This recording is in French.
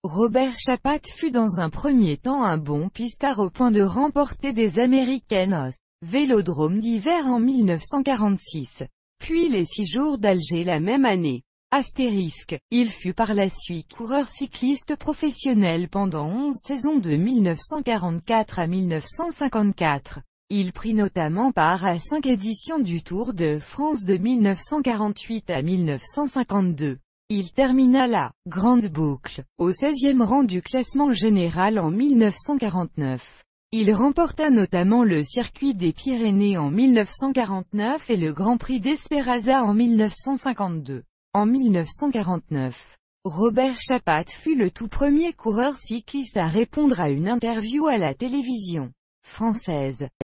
Robert Chapat fut dans un premier temps un bon pistard au point de remporter des américaines au Vélodrome d'hiver en 1946, puis les 6 jours d'Alger la même année. Il fut par la suite coureur cycliste professionnel pendant 11 saisons de 1944 à 1954. Il prit notamment part à 5 éditions du Tour de France de 1948 à 1952. Il termina la grande boucle au 16e rang du classement général en 1949. Il remporta notamment le circuit des Pyrénées en 1949 et le Grand Prix d'Esperaza en 1952. En 1949, Robert Chapat fut le tout premier coureur cycliste à répondre à une interview à la télévision française.